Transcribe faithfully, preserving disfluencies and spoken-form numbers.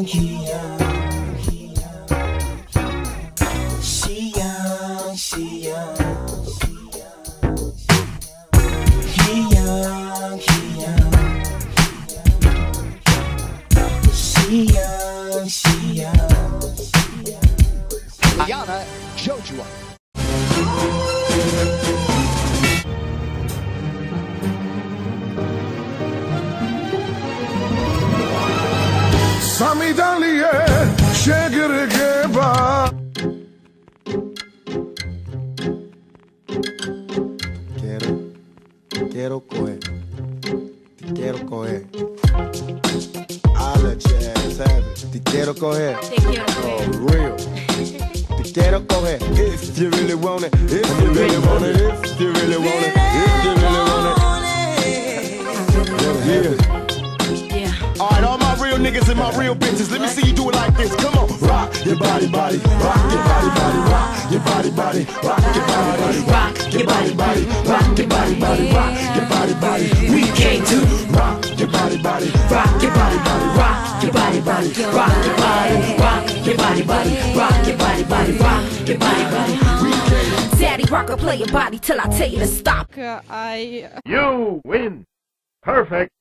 he young, he young. She young, she young. He young, he young. She young, she young. Liana, Jojua. Sami Dalie, Shegereba. Quiero, quiero coger, te quiero coger. I'll let your ass have it. Te quiero coger. Te quiero coger. Oh, real. Te quiero coger. If you really want it, if you really want it, if you really want it, if you really want it. Yeah. All right, all my real niggas and my real bitches, let me see you do it like this. Come on, rock your body, body, rock your body, body, rock your body, body, rock your body, body, rock your body, body, rock your body, body, rock your body, body. We came to rock your body, body, rock your body, body, rock your body, body, rock your body, rock your body, body, rock your body, body, rock your body, body. We came. Daddy rocker, play your body till I tell you to stop. I You win. Perfect.